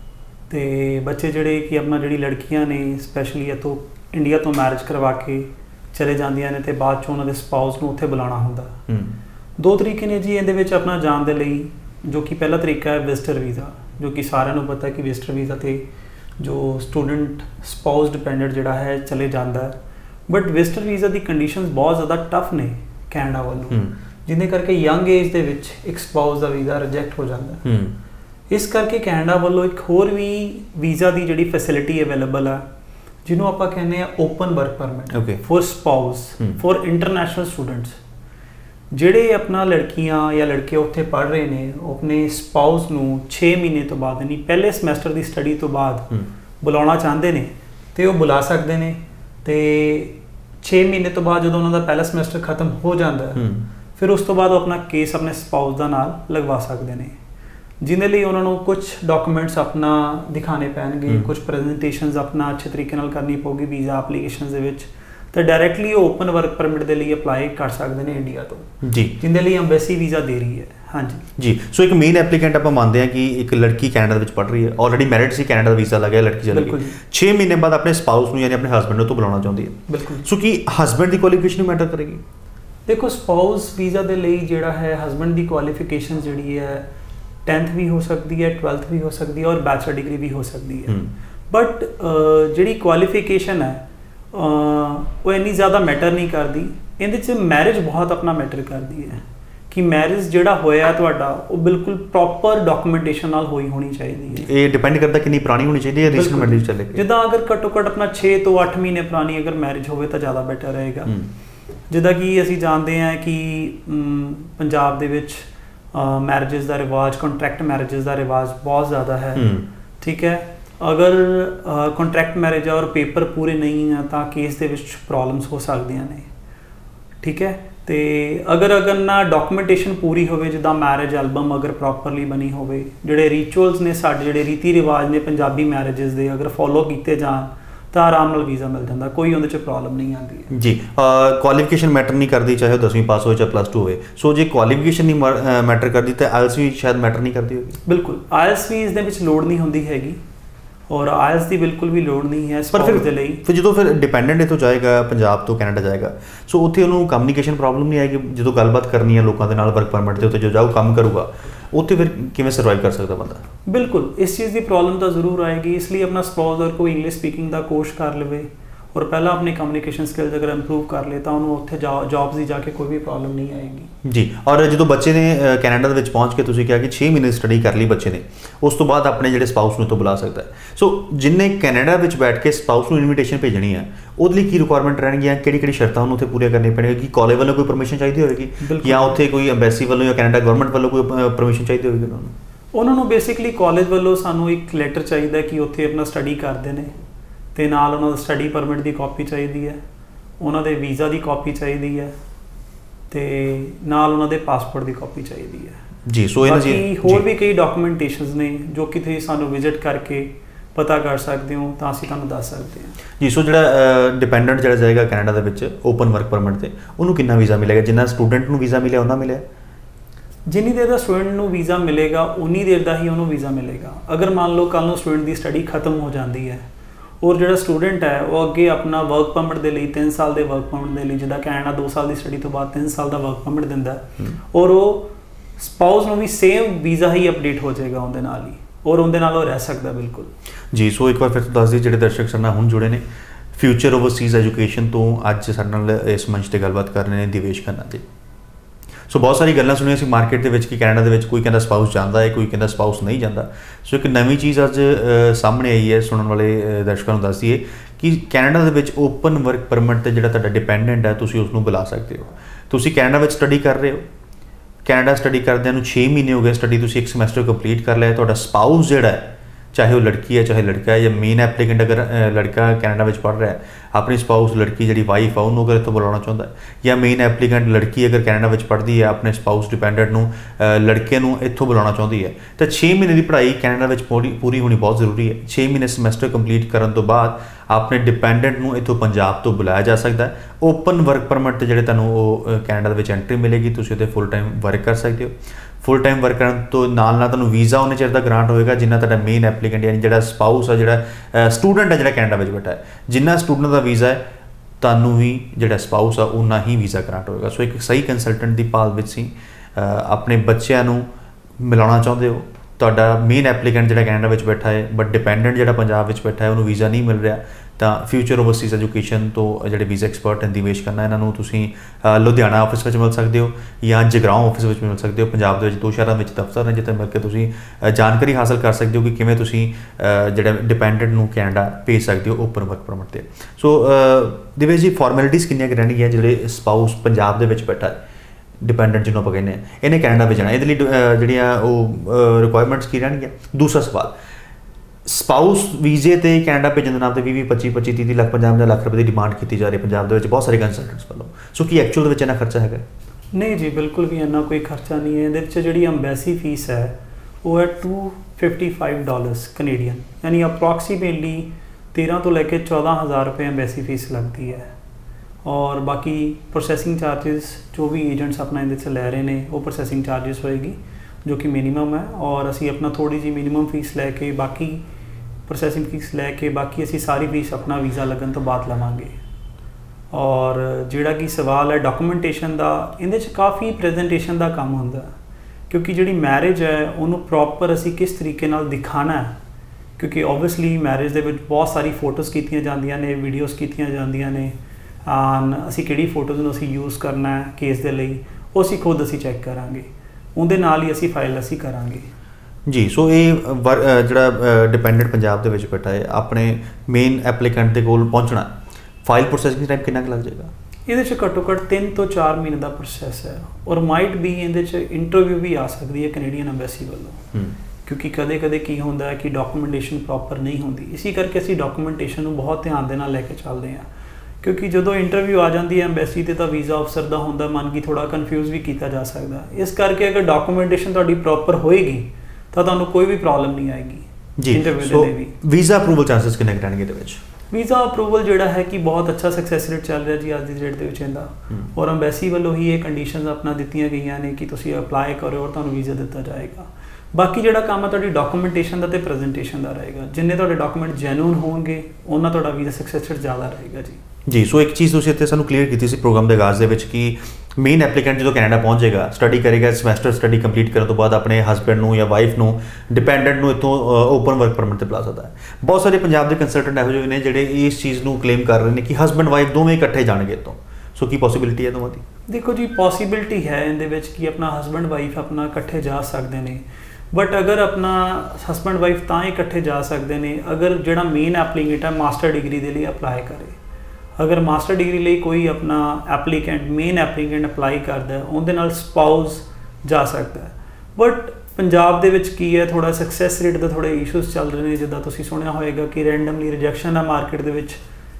ਅਤੇ ਬੱਚੇ ਜਿਹੜੇ ਕਿ ਆਪਣਾ ਜਿਹੜੀ ਲੜਕੀਆਂ ਨੇ ਸਪੈਸ਼ਲੀ ਇੱਥੋਂ ਇੰਡੀਆ ਤੋਂ ਮੈਰਿਜ ਕਰਵਾ ਕੇ ਚਲੇ ਜਾਂਦੀਆਂ ਨੇ ਅਤੇ ਬਾਅਦ 'ਚੋਂ ਉਹਨਾਂ ਦੇ ਸਪਾਊਸ ਨੂੰ ਉੱਥੇ ਬੁਲਾਉਣਾ ਹੁੰਦਾ। ਦੋ ਤਰੀਕੇ ਨੇ ਜੀ ਇਹਦੇ ਵਿੱਚ ਆਪਣਾ ਜਾਣ ਦੇ ਲਈ। ਜੋ ਕਿ ਪਹਿਲਾ ਤਰੀਕਾ ਹੈ ਵਿਜ਼ਟਰ ਵੀਜ਼ਾ, ਜੋ ਕਿ ਸਾਰਿਆਂ ਨੂੰ ਪਤਾ ਕਿ ਵਿਜ਼ਟਰ ਵੀਜ਼ਾ 'ਤੇ ਜੋ ਸਟੂਡੈਂਟ ਸਪਾਊਸ ਡਿਪੈਂਡੈਂਟ ਜਿਹੜਾ ਹੈ ਚਲੇ ਜਾਂਦਾ ਹੈ। ਬਟ ਵਿਜ਼ਟਰ ਵੀਜ਼ਾ ਦੀ ਕੰਡੀਸ਼ਨਸ ਬਹੁਤ ਜ਼ਿਆਦਾ ਟਫ ਨੇ ਕੈਨੇਡਾ ਵੱਲੋਂ, ਜਿਹਦੇ ਕਰਕੇ ਯੰਗ ਏਜ ਦੇ ਵਿੱਚ ਇੱਕ ਸਪਾਊਸ ਦਾ ਵੀਜ਼ਾ ਰਿਜੈਕਟ ਹੋ ਜਾਂਦਾ। ਇਸ ਕਰਕੇ ਕੈਨੇਡਾ ਵੱਲੋਂ ਇੱਕ ਹੋਰ ਵੀ ਵੀਜ਼ਾ ਦੀ ਜਿਹੜੀ ਫੈਸਿਲਿਟੀ ਅਵੇਲੇਬਲ ਆ, ਜਿਹਨੂੰ ਆਪਾਂ ਕਹਿੰਦੇ ਆ open work permit for spouse for international students. ਜਿਹੜੇ ਆਪਣਾ ਲੜਕੀਆਂ ਜਾਂ ਲੜਕੇ ਉੱਥੇ ਪੜ੍ਹ ਰਹੇ ਨੇ, ਉਹ ਆਪਣੇ ਸਪਾਊਸ ਨੂੰ 6 ਮਹੀਨੇ ਤੋਂ ਬਾਅਦ ਯਾਨੀ ਪਹਿਲੇ ਸਮੈਸਟਰ ਦੀ ਸਟੱਡੀ ਤੋਂ ਬਾਅਦ ਬੁਲਾਉਣਾ ਚਾਹੁੰਦੇ ਨੇ ਅਤੇ ਉਹ ਬੁਲਾ ਸਕਦੇ ਨੇ। ਅਤੇ 6 ਮਹੀਨੇ ਤੋਂ ਬਾਅਦ ਜਦੋਂ ਉਹਨਾਂ ਦਾ ਪਹਿਲਾ ਸਮੈਸਟਰ ਖਤਮ ਹੋ ਜਾਂਦਾ ਫਿਰ ਉਸ ਤੋਂ ਬਾਅਦ ਉਹ ਆਪਣਾ ਕੇਸ ਆਪਣੇ ਸਪਾਊਸ ਦਾ ਨਾਲ ਲਗਵਾ ਸਕਦੇ ਨੇ, ਜਿਹਦੇ ਲਈ ਉਹਨਾਂ ਨੂੰ ਕੁਝ ਡਾਕੂਮੈਂਟਸ ਆਪਣਾ ਦਿਖਾਉਣੇ ਪੈਣਗੇ, ਕੁਝ ਪ੍ਰੈਜੈਂਟੇਸ਼ਨਸ ਆਪਣਾ ਅੱਛੇ ਤਰੀਕੇ ਨਾਲ ਕਰਨੀ ਪਊਗੀ ਵੀਜ਼ਾ ਐਪਲੀਕੇਸ਼ਨ ਦੇ ਵਿੱਚ। ਤਾਂ ਡਾਇਰੈਕਟਲੀ ਉਹ ਓਪਨ ਵਰਕ ਪਰਮਿਟ ਦੇ ਲਈ ਅਪਲਾਈ ਕਰ ਸਕਦੇ ਨੇ ਇੰਡੀਆ ਤੋਂ ਜੀ, ਜਿਹਦੇ ਲਈ ਐਮਬੈਸੀ ਵੀਜ਼ਾ ਦੇ ਰਹੀ ਹੈ। ਹਾਂਜੀ ਜੀ। ਸੋ ਇੱਕ ਮੇਨ ਐਪਲੀਕੈਂਟ ਆਪਾਂ ਮੰਨਦੇ ਹਾਂ ਕਿ ਇੱਕ ਲੜਕੀ ਕੈਨੇਡਾ ਦੇ ਵਿੱਚ ਪੜ੍ਹ ਰਹੀ ਹੈ, ਆਲਰੇਡੀ ਮੈਰਿਡ ਸੀ, ਕੈਨੇਡਾ ਦਾ ਵੀਜ਼ਾ ਲੱਗਿਆ, ਲੜਕੀ ਚਲੀ ਗਈ, 6 ਮਹੀਨੇ ਬਾਅਦ ਆਪਣੇ ਸਪਾਊਸ ਨੂੰ ਯਾਨੀ ਆਪਣੇ ਹਸਬੈਂਡ ਨੂੰ ਤੋਂ ਬੁਲਾਉਣਾ ਚਾਹੁੰਦੀ ਹੈ। ਬਿਲਕੁਲ। ਸੋ ਕੀ ਹਸਬੈਂਡ ਦੀ ਕੁਆਲੀਫਿਕੇਸ਼ਨ ਵੀ ਮੈਟਰ ਕਰੇਗੀ? ਦੇਖੋ, ਸਪਾਊਸ ਵੀਜ਼ਾ ਦੇ ਲਈ ਜਿਹੜਾ ਹੈ ਹਸਬੈਂਡ ਦੀ ਕੁਆਲੀਫਿਕੇਸ਼ਨ ਜਿਹੜੀ ਹੈ 10th ਵੀ ਹੋ ਸਕਦੀ ਹੈ, 12th ਵੀ ਹੋ ਸਕਦੀ ਹੈ ਔਰ ਬੈਚਲਰ ਡਿਗਰੀ ਵੀ ਹੋ ਸਕਦੀ ਹੈ। ਬਟ ਜਿਹੜੀ ਕੁਆਲੀਫਿਕੇਸ਼ਨ ਹੈ ਉਹ ਇੰਨੀ ਜ਼ਿਆਦਾ ਮੈਟਰ ਨਹੀਂ ਕਰਦੀ। ਇਹਦੇ 'ਚ ਮੈਰਿਜ ਬਹੁਤ ਆਪਣਾ ਮੈਟਰ ਕਰਦੀ ਹੈ ਕਿ ਮੈਰਿਜ ਜਿਹੜਾ ਹੋਇਆ ਤੁਹਾਡਾ ਉਹ ਬਿਲਕੁਲ ਪ੍ਰੋਪਰ ਡਾਕੂਮੈਂਟੇਸ਼ਨ ਨਾਲ ਹੋਣੀ ਚਾਹੀਦੀ ਹੈ। ਇਹ ਡਿਪੈਂਡ ਕਰਦਾ ਕਿੰਨੀ ਪੁਰਾਣੀ ਹੋਣੀ ਚਾਹੀਦੀ ਹੈ, ਰੀਸੈਂਟ ਮੈਰਿਜ ਚੱਲੇ। ਜਿੱਦਾਂ ਅਗਰ ਘੱਟੋ ਘੱਟ ਆਪਣਾ 6 ਤੋਂ 8 ਮਹੀਨੇ ਪੁਰਾਣੀ ਅਗਰ ਮੈਰਿਜ ਹੋਵੇ ਤਾਂ ਜ਼ਿਆਦਾ ਬੈਟਰ ਰਹੇਗਾ। ਜਿੱਦਾਂ ਕਿ ਅਸੀਂ ਜਾਣਦੇ ਹਾਂ ਕਿ ਪੰਜਾਬ ਦੇ ਵਿੱਚ ਮੈਰਿਜਸ ਦਾ ਰਿਵਾਜ, ਕੰਟਰੈਕਟ ਮੈਰਿਜਸ ਦਾ ਰਿਵਾਜ ਬਹੁਤ ਜ਼ਿਆਦਾ ਹੈ। ਠੀਕ ਹੈ, ਅਗਰ ਕੰਟਰੈਕਟ ਮੈਰਿਜ ਔਰ ਪੇਪਰ ਪੂਰੇ ਨਹੀਂ ਆ ਤਾਂ ਕੇਸ ਦੇ ਵਿੱਚ ਪ੍ਰੋਬਲਮਸ ਹੋ ਸਕਦੀਆਂ ਨੇ। ਠੀਕ ਹੈ, ਅਤੇ ਅਗਰ ਨਾ ਡਾਕੂਮੈਂਟੇਸ਼ਨ ਪੂਰੀ ਹੋਵੇ, ਜਿੱਦਾਂ ਮੈਰਿਜ ਐਲਬਮ ਅਗਰ ਪ੍ਰੋਪਰਲੀ ਬਣੀ ਹੋਵੇ, ਜਿਹੜੇ ਰਿਚੁਅਲਸ ਨੇ ਸਾਡੇ, ਜਿਹੜੇ ਰੀਤੀ ਰਿਵਾਜ ਨੇ ਪੰਜਾਬੀ ਮੈਰਿਜਸ ਦੇ, ਅਗਰ ਫੋਲੋ ਕੀਤੇ ਜਾਣ ਤਾਂ ਆਰਾਮ ਨਾਲ ਵੀਜ਼ਾ ਮਿਲ ਜਾਂਦਾ, ਕੋਈ ਉਹਦੇ 'ਚ ਪ੍ਰੋਬਲਮ ਨਹੀਂ ਆਉਂਦੀ ਹੈ ਜੀ। ਕੁਆਲੀਫਿਕੇਸ਼ਨ ਮੈਟਰ ਨਹੀਂ ਕਰਦੀ, ਚਾਹੇ ਉਹ 10ਵੀਂ ਪਾਸ ਹੋਵੇ ਚਾਹੇ +2 ਹੋਵੇ। ਸੋ ਜੇ ਕੁਆਲੀਫਿਕੇਸ਼ਨ ਨਹੀਂ ਮੈਟਰ ਕਰਦੀ ਤਾਂ ਆਇਲਸ ਵੀ ਸ਼ਾਇਦ ਮੈਟਰ ਨਹੀਂ ਕਰਦੀ ਹੋਗੀ। ਬਿਲਕੁਲ, ਆਇਲਸ ਵੀ ਇਸ ਦੇ ਵਿੱਚ ਲੋੜ ਨਹੀਂ ਹੁੰਦੀ ਹੈਗੀ ਔਰ ਆਇਲਸ ਦੀ ਬਿਲਕੁਲ ਵੀ ਲੋੜ ਨਹੀਂ ਹੈ ਸਪਾਊਸ ਦੇ ਲਈ। ਫਿਰ ਜਦੋਂ ਡਿਪੈਂਡੈਂਟ ਇੱਥੋਂ ਜਾਏਗਾ, ਪੰਜਾਬ ਤੋਂ ਕੈਨੇਡਾ ਜਾਏਗਾ, ਸੋ ਉੱਥੇ ਉਹਨੂੰ ਕਮਿਊਨੀਕੇਸ਼ਨ ਪ੍ਰੋਬਲਮ ਨਹੀਂ ਆਏਗੀ? ਜਦੋਂ ਗੱਲਬਾਤ ਕਰਨੀ ਹੈ ਲੋਕਾਂ ਦੇ ਨਾਲ ਵਰਕ ਪਰਮਿਟ ਦੇ ਉੱਤੇ, ਜੋ ਜਾਊ ਕੰਮ ਕਰੂਗਾ ਉੱਥੇ ਫਿਰ ਕਿਵੇਂ ਸਰਵਾਈਵ ਕਰ ਸਕਦਾ ਬੰਦਾ? ਬਿਲਕੁਲ, ਇਸ ਚੀਜ਼ ਦੀ ਪ੍ਰੋਬਲਮ ਤਾਂ ਜ਼ਰੂਰ ਆਏਗੀ। ਇਸ ਲਈ ਆਪਣਾ ਸਪਾਊਸ ਅਗਰ ਕੋਈ ਇੰਗਲਿਸ਼ ਸਪੀਕਿੰਗ ਦਾ ਕੋਰਸ ਕਰ ਲਵੇ ਔਰ ਪਹਿਲਾਂ ਆਪਣੀ ਕਮਿਊਨੀਕੇਸ਼ਨ ਸਕਿੱਲਸ ਅਗਰ ਇੰਪਰੂਵ ਕਰ ਲਏ ਤਾਂ ਉਹਨੂੰ ਉੱਥੇ ਜੌਬਸ ਦੀ ਜਾ ਕੇ ਕੋਈ ਵੀ ਪ੍ਰੋਬਲਮ ਨਹੀਂ ਆਏਗੀ ਜੀ। ਔਰ ਜਦੋਂ ਬੱਚੇ ਨੇ ਕੈਨੇਡਾ ਦੇ ਵਿੱਚ ਪਹੁੰਚ ਕੇ, ਤੁਸੀਂ ਕਿਹਾ ਕਿ 6 ਮਹੀਨੇ ਸਟੱਡੀ ਕਰ ਲਈ ਬੱਚੇ ਨੇ, ਉਸ ਤੋਂ ਬਾਅਦ ਆਪਣੇ ਜਿਹੜੇ ਸਪਾਊਸ ਨੂੰ ਤੋਂ ਬੁਲਾ ਸਕਦਾ ਹੈ। ਸੋ ਜਿੰਨੇ ਕੈਨੇਡਾ ਵਿੱਚ ਬੈਠ ਕੇ ਸਪਾਊਸ ਨੂੰ ਇਨਵੀਟੇਸ਼ਨ ਭੇਜਣੀ ਹੈ, ਉਹਦੇ ਲਈ ਕੀ ਰਿਕੁਆਇਰਮੈਂਟ ਰਹਿਣਗੀਆਂ, ਕਿਹੜੀ ਸ਼ਰਤਾਂ ਉਹਨੂੰ ਉੱਥੇ ਪੂਰੀਆਂ ਕਰਨੀਆਂ ਪੈਣਗੀਆਂ? ਕਿ ਕਾਲਜ ਵੱਲੋਂ ਕੋਈ ਪਰਮਿਸ਼ਨ ਚਾਹੀਦੀ ਹੋਵੇਗੀ ਜਾਂ ਉੱਥੇ ਕੋਈ ਐਮਬੈਸੀ ਵੱਲੋਂ ਜਾਂ ਕੈਨੇਡਾ ਗਵਰਨਮੈਂਟ ਵੱਲੋਂ ਕੋਈ ਪਰਮਿਸ਼ਨ ਚਾਹੀਦੀ ਹੋਵੇਗੀ ਉਹਨਾਂ ਨੂੰ? ਬੇਸਿਕਲੀ ਕਾਲਜ ਵੱਲੋਂ ਸਾਨੂੰ ਇੱਕ ਲੈਟਰ ਚਾਹੀਦਾ ਕਿ ਉੱਥੇ ਆਪਣਾ ਸਟੱਡੀ ਕਰਦੇ ਨੇ ਅਤੇ ਨਾਲ ਉਹਨਾਂ ਦਾ ਸਟੱਡੀ ਪਰਮਿਟ ਦੀ ਕਾਪੀ ਚਾਹੀਦੀ ਹੈ, ਉਹਨਾਂ ਦੇ ਵੀਜ਼ਾ ਦੀ ਕਾਪੀ ਚਾਹੀਦੀ ਹੈ ਅਤੇ ਨਾਲ ਉਹਨਾਂ ਦੇ ਪਾਸਪੋਰਟ ਦੀ ਕਾਪੀ ਚਾਹੀਦੀ ਹੈ ਜੀ। ਸੋ ਬਾਕੀ ਹੋਰ ਵੀ ਕਈ ਡਾਕੂਮੈਂਟੇਸ਼ਨਸ ਨੇ ਜੋ ਕਿ ਤੁਸੀਂ ਸਾਨੂੰ ਵਿਜ਼ਿਟ ਕਰਕੇ ਪਤਾ ਕਰ ਸਕਦੇ ਹੋ ਤਾਂ ਅਸੀਂ ਤੁਹਾਨੂੰ ਦੱਸ ਸਕਦੇ ਹਾਂ ਜੀ। ਸੋ ਜਿਹੜਾ ਡਿਪੈਂਡੈਂਟ ਜਿਹੜਾ ਜਾਏਗਾ ਕੈਨੇਡਾ ਦੇ ਵਿੱਚ ਓਪਨ ਵਰਕ ਪਰਮਿਟ 'ਤੇ, ਉਹਨੂੰ ਕਿੰਨਾ ਵੀਜ਼ਾ ਮਿਲੇਗਾ? ਜਿੰਨਾ ਸਟੂਡੈਂਟ ਨੂੰ ਵੀਜ਼ਾ ਮਿਲਿਆ ਉਹਨਾਂ ਮਿਲਿਆ? ਜਿੰਨੀ ਦੇਰ ਦਾ ਸਟੂਡੈਂਟ ਨੂੰ ਵੀਜ਼ਾ ਮਿਲੇਗਾ ਉਨੀ ਦੇਰ ਦਾ ਹੀ ਉਹਨੂੰ ਵੀਜ਼ਾ ਮਿਲੇਗਾ। ਅਗਰ ਮੰਨ ਲਓ ਕੱਲ੍ਹ ਨੂੰ ਸਟੂਡੈਂਟ ਦੀ ਸਟੱਡੀ ਖਤਮ ਹੋ ਜਾਂਦੀ ਹੈ ਔਰ ਜਿਹੜਾ ਸਟੂਡੈਂਟ ਹੈ ਉਹ ਅੱਗੇ ਆਪਣਾ ਵਰਕ ਪਰਮਿਟ ਦੇ ਲਈ 3 ਸਾਲ ਦੇ ਵਰਕ ਪਰਮਿਟ ਦੇ ਲਈ, ਜਿੱਦਾਂ ਕੈਨੇਡਾ 2 ਸਾਲ ਦੀ ਸਟੱਡੀ ਤੋਂ ਬਾਅਦ 3 ਸਾਲ ਦਾ ਵਰਕ ਪਰਮਿਟ ਦਿੰਦਾ ਔਰ ਉਹ ਸਪਾਊਸ ਨੂੰ ਵੀ ਸੇਮ ਵੀਜ਼ਾ ਹੀ ਅਪਡੇਟ ਹੋ ਜਾਏਗਾ ਉਹਦੇ ਨਾਲ ਹੀ, ਔਰ ਉਹਦੇ ਨਾਲ ਉਹ ਰਹਿ ਸਕਦਾ ਬਿਲਕੁਲ ਜੀ। ਸੋ ਇੱਕ ਵਾਰ ਫਿਰ ਦੱਸ ਦਿਓ ਜਿਹੜੇ ਦਰਸ਼ਕ ਸਾਡੇ ਨਾਲ ਹੁਣ ਜੁੜੇ ਨੇ ਫਿਊਚਰ ਓਵਰਸੀਜ਼ ਐਜੂਕੇਸ਼ਨ ਤੋਂ, ਅੱਜ ਸਾਡੇ ਨਾਲ ਇਸ ਮੰਚ ਤੇ ਗੱਲਬਾਤ ਕਰ ਰਹੇ ਨੇ ਦਿਵੇਸ਼ ਖੰਨਾ ਜੀ। ਸੋ ਬਹੁਤ ਸਾਰੀ ਗੱਲਾਂ ਸੁਣੀਆਂ ਸੀ ਮਾਰਕੀਟ ਦੇ ਵਿੱਚ ਕਿ ਕੈਨੇਡਾ ਦੇ ਵਿੱਚ ਕੋਈ ਕਹਿੰਦਾ ਸਪਾਊਸ ਜਾਂਦਾ ਹੈ, ਕੋਈ ਕਹਿੰਦਾ ਸਪਾਊਸ ਨਹੀਂ ਜਾਂਦਾ। ਸੋ ਇੱਕ ਨਵੀਂ ਚੀਜ਼ ਅੱਜ ਸਾਹਮਣੇ ਆਈ ਹੈ, ਸੁਣਨ ਵਾਲੇ ਦਰਸ਼ਕਾਂ ਨੂੰ ਦੱਸ ਦਈਏ ਕਿ ਕੈਨੇਡਾ ਦੇ ਵਿੱਚ ਓਪਨ ਵਰਕ ਪਰਮਿਟ 'ਤੇ ਜਿਹੜਾ ਤੁਹਾਡਾ ਡਿਪੈਂਡੈਂਟ ਹੈ ਤੁਸੀਂ ਉਸ ਨੂੰ ਬੁਲਾ ਸਕਦੇ ਹੋ। ਤੁਸੀਂ ਕੈਨੇਡਾ ਵਿੱਚ ਸਟੱਡੀ ਕਰ ਰਹੇ ਹੋ, ਕੈਨੇਡਾ ਸਟੱਡੀ ਕਰਦਿਆਂ ਨੂੰ 6 ਮਹੀਨੇ ਹੋ ਗਏ, ਸਟੱਡੀ ਤੁਸੀਂ 1 ਸਮੈਸਟਰ ਕੰਪਲੀਟ ਕਰ ਲਿਆ, ਤੁਹਾਡਾ ਸਪਾਊਸ ਜਿਹੜਾ ਹੈ ਚਾਹੇ ਉਹ ਲੜਕੀ ਹੈ ਚਾਹੇ ਲੜਕਾ ਹੈ, ਜਾਂ ਮੇਨ ਐਪਲੀਕੈਂਟ ਅਗਰ ਲੜਕਾ ਕੈਨੇਡਾ ਵਿੱਚ ਪੜ੍ਹ ਰਿਹਾ ਹੈ ਆਪਣੀ ਸਪਾਊਸ ਲੜਕੀ ਜਿਹੜੀ ਵਾਈਫ ਆ ਉਹਨੂੰ ਅਗਰ ਇੱਥੋਂ ਬੁਲਾਉਣਾ ਚਾਹੁੰਦਾ ਹੈ, ਜਾਂ ਮੇਨ ਐਪਲੀਕੈਂਟ ਲੜਕੀ ਅਗਰ ਕੈਨੇਡਾ ਵਿੱਚ ਪੜ੍ਹਦੀ ਹੈ ਆਪਣੇ ਸਪਾਊਸ ਡਿਪੈਂਡੈਂਟ ਨੂੰ ਲੜਕੇ ਨੂੰ ਇੱਥੋਂ ਬੁਲਾਉਣਾ ਚਾਹੁੰਦੀ ਹੈ, ਤਾਂ 6 ਮਹੀਨੇ ਦੀ ਪੜ੍ਹਾਈ ਕੈਨੇਡਾ ਵਿੱਚ ਪੂਰੀ ਹੋਣੀ ਬਹੁਤ ਜ਼ਰੂਰੀ ਹੈ। 6 ਮਹੀਨੇ ਸਮੈਸਟਰ ਕੰਪਲੀਟ ਕਰਨ ਤੋਂ ਬਾਅਦ ਆਪਣੇ ਡਿਪੈਂਡੈਂਟ ਨੂੰ ਇੱਥੋਂ ਪੰਜਾਬ ਤੋਂ ਬੁਲਾਇਆ ਜਾ ਸਕਦਾ ਹੈ। ਓਪਨ ਵਰਕ ਪਰਮਿਟ 'ਤੇ ਜਿਹੜੇ ਤੁਹਾਨੂੰ ਉਹ ਕੈਨੇਡਾ ਦੇ ਵਿੱਚ ਐਂਟਰੀ ਮਿਲੇਗੀ, ਤੁਸੀਂ ਉਹਦੇ ਫੁੱਲ ਟਾਈਮ ਵਰਕ ਕਰ ਸਕਦੇ ਹੋ। ਫੁੱਲ ਟਾਈਮ ਵਰਕ ਕਰਨ ਤੋਂ ਨਾਲ ਤੁਹਾਨੂੰ ਵੀਜ਼ਾ ਉਹਨੇ ਚਿਰ ਦਾ ਗ੍ਰਾਂਟ ਹੋਏਗਾ ਜਿੰਨਾ ਤੁਹਾਡਾ ਮੇਨ ਐਪਲੀਕੈਂਟ ਯਾਨੀ ਜਿਹੜਾ ਸਪਾਊਸ ਆ, ਜਿਹੜਾ ਸਟੂਡੈਂਟ ਹੈ ਜਿਹੜਾ ਕੈਨੇਡਾ ਵਿੱਚ ਬੈਠਾ ਹੈ, ਜਿੰਨਾ ਸਟੂਡੈਂਟ ਦਾ ਵੀਜ਼ਾ ਹੈ ਤੁਹਾਨੂੰ ਵੀ ਜਿਹੜਾ ਸਪਾਊਸ ਆ ਉਨਾ ਹੀ ਵੀਜ਼ਾ ਗ੍ਰਾਂਟ ਹੋਏਗਾ। ਸੋ ਇੱਕ ਸਹੀ ਕੰਸਲਟੈਂਟ ਦੀ ਭਾਲ ਵਿੱਚ ਸੀ, ਆਪਣੇ ਬੱਚਿਆਂ ਨੂੰ ਮਿਲਾਉਣਾ ਚਾਹੁੰਦੇ ਹੋ, ਤੁਹਾਡਾ ਮੇਨ ਐਪਲੀਕੈਂਟ ਜਿਹੜਾ ਕੈਨੇਡਾ ਵਿੱਚ ਬੈਠਾ ਹੈ ਬਟ ਡਿਪੈਂਡੈਂਟ ਜਿਹੜਾ ਪੰਜਾਬ ਵਿੱਚ ਬੈਠਾ ਹੈ ਉਹਨੂੰ ਵੀਜ਼ਾ ਨਹੀਂ ਮਿਲ ਰਿਹਾ, ਤਾਂ ਫਿਊਚਰ ਓਵਰਸੀਜ਼ ਐਜੂਕੇਸ਼ਨ ਤੋਂ ਜਿਹੜੇ ਵੀਜ਼ਾ ਐਕਸਪਰਟ ਹਨ ਦਿਵੇਸ਼ ਖੰਨਾ, ਇਹਨਾਂ ਨੂੰ ਤੁਸੀਂ ਲੁਧਿਆਣਾ ਆਫਿਸ ਵਿੱਚ ਮਿਲ ਸਕਦੇ ਹੋ ਜਾਂ ਜਗਰਾਓਂ ਆਫਿਸ ਵਿੱਚ ਮਿਲ ਸਕਦੇ ਹੋ। ਪੰਜਾਬ ਦੇ ਵਿੱਚ 2 ਸ਼ਹਿਰਾਂ ਵਿੱਚ ਦਫ਼ਤਰ ਨੇ ਜਿੱਥੇ ਮਿਲ ਕੇ ਤੁਸੀਂ ਜਾਣਕਾਰੀ ਹਾਸਲ ਕਰ ਸਕਦੇ ਹੋ ਕਿ ਕਿਵੇਂ ਤੁਸੀਂ ਜਿਹੜਾ ਡਿਪੈਂਡੈਂਟ ਨੂੰ ਕੈਨੇਡਾ ਭੇਜ ਸਕਦੇ ਹੋ ਓਪਨ ਵਰਕ ਪਰਮਿਟ 'ਤੇ। ਸੋ ਦਿਵੇਸ਼ ਜੀ, ਫਾਰਮੈਲਿਟੀਜ਼ ਕਿੰਨੀਆਂ ਕੁ ਰਹਿਣਗੀਆਂ ਜਿਹੜੇ ਸਪਾਊਸ ਪੰਜਾਬ ਦੇ ਵਿੱਚ ਬੈਠਾ ਹੈ ਡਿਪੈਂਡੈਂਟ ਜਿਹਨੂੰ ਆਪਾਂ ਕਹਿੰਦੇ ਹਾਂ ਇਹਨੇ ਕੈਨੇਡਾ ਭੇਜਣਾ, ਇਹਦੇ ਲਈ ਜਿਹੜੀਆਂ ਉਹ ਰਿਕੁਆਇਰਮੈਂਟਸ ਕੀ ਰਹਿਣਗੀਆਂ? ਦੂਸਰਾ ਸਵਾਲ, ਸਪਾਊਸ ਵੀਜ਼ੇ 'ਤੇ ਕੈਨੇਡਾ ਭੇਜਣ ਦੇ ਨਾਮ 'ਤੇ 20 25 25 30 ਲੱਖ 50 ਲੱਖ ਰੁਪਏ ਦੀ ਡਿਮਾਂਡ ਕੀਤੀ ਜਾ ਰਹੀ ਹੈ ਪੰਜਾਬ ਦੇ ਵਿੱਚ ਬਹੁਤ ਸਾਰੇ ਕੰਸਲਟੈਂਟਸ ਵੱਲੋਂ। ਸੋ ਕੀ ਐਕਚੁਅਲ ਦੇ ਵਿੱਚ ਇੰਨਾ ਖਰਚਾ ਹੈਗਾ? ਨਹੀਂ ਜੀ, ਬਿਲਕੁਲ ਵੀ ਇੰਨਾ ਕੋਈ ਖਰਚਾ ਨਹੀਂ ਹੈ। ਇਹਦੇ ਵਿੱਚ ਜਿਹੜੀ ਅੰਬੈਸੀ ਫੀਸ ਹੈ ਉਹ ਹੈ $255 ਕੈਨੇਡੀਅਨ, ਯਾਨੀ ਅਪਰੋਕਸੀਮੇਟਲੀ 13 ਤੋਂ ਲੈ ਕੇ 14,000 ਰੁਪਏ ਅੰਬੈਸੀ ਫੀਸ ਲੱਗਦੀ ਹੈ। ਔਰ ਬਾਕੀ ਪ੍ਰੋਸੈਸਿੰਗ ਚਾਰजेस ਜੋ ਵੀ ਏਜੰਟਸ ਆਪਣਾ ਇਹਦੇ 'ਚ ਲੈ ਰਹੇ ਨੇ ਉਹ ਪ੍ਰੋਸੈਸਿੰਗ ਚਾਰजेस ਹੋਏਗੀ ਜੋ ਕਿ ਮਿਨੀਮਮ ਹੈ, ਔਰ ਅਸੀਂ ਆਪਣਾ ਥੋੜ੍ਹੀ ਜਿਹੀ ਮਿਨੀਮਮ ਫੀਸ ਲੈ ਕੇ ਬਾਕੀ ਪ੍ਰੋਸੈਸਿੰਗ ਫੀਸ ਲੈ ਕੇ ਬਾਕੀ ਅਸੀਂ ਸਾਰੀ ਫੀਸ ਆਪਣਾ ਵੀਜ਼ਾ ਲੱਗਣ ਤੋਂ ਬਾਅਦ ਲਵਾਂਗੇ। ਔਰ ਜਿਹੜਾ ਕਿ ਸਵਾਲ ਹੈ ਡਾਕੂਮੈਂਟੇਸ਼ਨ ਦਾ, ਇਹਦੇ 'ਚ ਕਾਫੀ ਪ੍ਰੈਜੈਂਟੇਸ਼ਨ ਦਾ ਕੰਮ ਹੁੰਦਾ ਕਿਉਂਕਿ ਜਿਹੜੀ ਮੈਰਿਜ ਹੈ ਉਹਨੂੰ ਪ੍ਰੋਪਰ ਅਸੀਂ ਕਿਸ ਤਰੀਕੇ ਨਾਲ ਦਿਖਾਣਾ ਹੈ, ਕਿਉਂਕਿ ਓਬਵੀਅਸਲੀ ਮੈਰਿਜ ਦੇ ਵਿੱਚ ਬਹੁਤ ਸਾਰੀ ਫੋਟੋਜ਼ ਕੀਤੀਆਂ ਜਾਂਦੀਆਂ ਨੇ, ਵੀਡੀਓਜ਼ ਕੀਤੀਆਂ ਜਾਂਦੀਆਂ ਨੇ, ਅਸੀਂ ਕਿਹੜੀ ਫੋਟੋਜ਼ ਨੂੰ ਅਸੀਂ ਯੂਜ਼ ਕਰਨਾ ਹੈ ਕੇਸ ਦੇ ਲਈ ਉਹ ਅਸੀਂ ਖੁਦ ਅਸੀਂ ਚੈੱਕ ਕਰਾਂਗੇ, ਉਹਦੇ ਨਾਲ ਹੀ ਅਸੀਂ ਫਾਈਲ ਅਸੀਂ ਕਰਾਂਗੇ ਜੀ। ਸੋ ਇਹ ਜਿਹੜਾ ਡਿਪੈਂਡੈਂਟ ਪੰਜਾਬ ਦੇ ਵਿੱਚ ਬੈਠਾ ਹੈ ਆਪਣੇ ਮੇਨ ਐਪਲੀਕੈਂਟ ਦੇ ਕੋਲ ਪਹੁੰਚਣਾ, ਫਾਈਲ ਪ੍ਰੋਸੈਸਿੰਗ ਟਾਈਮ ਕਿੰਨਾ ਕੁ ਲੱਗ ਜਾਏਗਾ? ਇਹਦੇ 'ਚ ਘੱਟੋ ਘੱਟ 3 ਤੋਂ 4 ਮਹੀਨੇ ਦਾ ਪ੍ਰੋਸੈਸ ਹੈ, ਔਰ ਮਾਈਟ ਵੀ ਇਹਦੇ 'ਚ ਇੰਟਰਵਿਊ ਵੀ ਆ ਸਕਦੀ ਹੈ ਕੈਨੇਡੀਅਨ ਐਮਬੈਸੀ ਵੱਲੋਂ, ਕਿਉਂਕਿ ਕਦੇ ਕਦੇ ਕੀ ਹੁੰਦਾ ਹੈ ਕਿ ਡਾਕੂਮੈਂਟੇਸ਼ਨ ਪ੍ਰੋਪਰ ਨਹੀਂ ਹੁੰਦੀ। ਇਸੇ ਕਰਕੇ ਅਸੀਂ ਡਾਕੂਮੈਂਟੇਸ਼ਨ ਨੂੰ ਬਹੁਤ ਧਿਆਨ ਦੇ ਨਾਲ ਲੈ ਕੇ ਚੱਲਦੇ ਹਾਂ, ਕਿਉਂਕਿ ਜਦੋਂ ਇੰਟਰਵਿਊ ਆ ਜਾਂਦੀ ਹੈ ਐਮਬੈਸੀ 'ਤੇ ਤਾਂ ਵੀਜ਼ਾ ਅਫਸਰ ਦਾ ਹੁੰਦਾ ਮਨ ਕਿ ਥੋੜ੍ਹਾ ਕਨਫਿਊਜ਼ ਵੀ ਕੀਤਾ ਜਾ ਸਕਦਾ। ਇਸ ਕਰਕੇ ਅਗਰ ਡਾਕੂਮੈਂਟੇਸ਼ਨ ਤੁਹਾਡੀ ਪ੍ਰੋਪਰ ਹੋਏਗੀ ਤਾਂ ਤੁਹਾਨੂੰ ਕੋਈ ਵੀ ਪ੍ਰੋਬਲਮ ਨਹੀਂ ਆਏਗੀ ਜੀ। ਇੰਟਰਵਿਊ ਦੇ ਲਈ ਵੀ ਵੀਜ਼ਾ ਅਪਰੂਵਲ ਚਾਂਸਸ ਕਿੰਨੇ ਰਹਿਣਗੇ ਇਹਦੇ ਵਿੱਚ? ਵੀਜ਼ਾ ਅਪਰੂਵਲ ਜਿਹੜਾ ਹੈ ਕਿ ਬਹੁਤ ਅੱਛਾ ਸਕਸੈਸ ਰੇਟ ਚੱਲ ਰਿਹਾ ਜੀ ਅੱਜ ਦੀ ਡੇਟ ਦੇ ਵਿੱਚ ਇਹਦਾ, ਔਰ ਐਮਬੈਸੀ ਵੱਲੋਂ ਹੀ ਇਹ ਕੰਡੀਸ਼ਨਸ ਆਪਣਾ ਦਿੱਤੀਆਂ ਗਈਆਂ ਨੇ ਕਿ ਤੁਸੀਂ ਅਪਲਾਈ ਕਰੋ ਔਰ ਤੁਹਾਨੂੰ ਵੀਜ਼ਾ ਦਿੱਤਾ ਜਾਏਗਾ। ਬਾਕੀ ਜਿਹੜਾ ਕੰਮ ਹੈ ਤੁਹਾਡੀ ਡਾਕੂਮੈਂਟੇਸ਼ਨ ਦਾ ਅਤੇ ਪ੍ਰੈਜੈਂਟੇਸ਼ਨ ਦਾ ਰਹੇਗਾ, ਜਿੰਨੇ ਤੁਹਾਡੇ ਡਾਕੂਮੈਂਟ ਜੈਨੂਨ ਹੋਣਗੇ ਉਹਨਾਂ ਤੁਹਾਡਾ ਵੀਜ਼ਾ ਸਕਸੈਸ ਰੇਟ ਜ਼ਿਆਦਾ ਰਹੇਗਾ ਜੀ। ਜੀ, ਸੋ ਇੱਕ ਚੀਜ਼ ਤੁਸੀਂ ਇੱਥੇ ਸਾਨੂੰ ਕਲੀਅਰ ਕੀਤੀ ਸੀ ਪ੍ਰੋਗਰਾਮ ਦੇ ਆਗਾਜ਼ ਦੇ ਵਿੱਚ ਕਿ ਮੇਨ ਐਪਲੀਕੈਂਟ ਜਦੋਂ ਕੈਨੇਡਾ ਪਹੁੰਚੇਗਾ, ਸਟੱਡੀ ਕਰੇਗਾ, ਸਮੈਸਟਰ ਸਟੱਡੀ ਕੰਪਲੀਟ ਕਰਨ ਤੋਂ ਬਾਅਦ ਆਪਣੇ ਹਸਬੈਂਡ ਨੂੰ ਜਾਂ ਵਾਈਫ ਨੂੰ ਡਿਪੈਂਡੈਂਟ ਨੂੰ ਇੱਥੋਂ ਓਪਨ ਵਰਕ ਪਰਮਿਟ 'ਤੇ ਬੁਲਾ ਸਕਦਾ ਹੈ। ਬਹੁਤ ਸਾਰੇ ਪੰਜਾਬ ਦੇ ਕੰਸਲਟੈਂਟ ਇਹੋ ਜਿਹੇ ਨੇ ਜਿਹੜੇ ਇਸ ਚੀਜ਼ ਨੂੰ ਕਲੇਮ ਕਰ ਰਹੇ ਨੇ ਕਿ ਹਸਬੈਂਡ ਵਾਈਫ ਦੋਵੇਂ ਇਕੱਠੇ ਜਾਣਗੇ ਇੱਥੋਂ। ਸੋ ਕੀ ਪੋਸੀਬਿਲਿਟੀ ਹੈ ਦੋਵਾਂ ਦੀ? ਦੇਖੋ ਜੀ, ਪੋਸੀਬਿਲਿਟੀ ਹੈ ਇਹਦੇ ਵਿੱਚ ਕਿ ਆਪਣਾ ਹਸਬੈਂਡ ਵਾਈਫ ਆਪਣਾ ਇਕੱਠੇ ਜਾ ਸਕਦੇ ਨੇ, ਬਟ ਅਗਰ ਆਪਣਾ ਹਸਬੈਂਡ ਵਾਈਫ ਤਾਂ ਹੀ ਇਕੱਠੇ ਜਾ ਸਕਦੇ ਨੇ ਅਗਰ ਜਿਹੜਾ ਮੇਨ ਐਪਲੀਕੈਂਟ ਹੈ ਮਾਸਟਰ ਡਿਗਰੀ ਦੇ ਲਈ ਅਪਲਾਈ ਕਰੇ। ਅਗਰ ਮਾਸਟਰ ਡਿਗਰੀ ਲਈ ਕੋਈ ਆਪਣਾ ਮੇਨ ਐਪਲੀਕੈਂਟ ਅਪਲਾਈ ਕਰਦਾ ਉਹਦੇ ਨਾਲ ਸਪਾਊਸ ਜਾ ਸਕਦਾ ਹੈ। ਬਟ ਪੰਜਾਬ ਦੇ ਵਿੱਚ ਕੀ ਹੈ, ਥੋੜ੍ਹਾ ਸਕਸੈਸ ਰੇਟ ਦਾ ਥੋੜ੍ਹੇ ਇਸ਼ੂਜ਼ ਚੱਲ ਰਹੇ ਨੇ, ਜਿੱਦਾਂ ਤੁਸੀਂ ਸੁਣਿਆ ਹੋਏਗਾ ਕਿ ਰੈਂਡਮਲੀ ਰਿਜੈਕਸ਼ਨ ਹੈ ਮਾਰਕੀਟ ਦੇ ਵਿੱਚ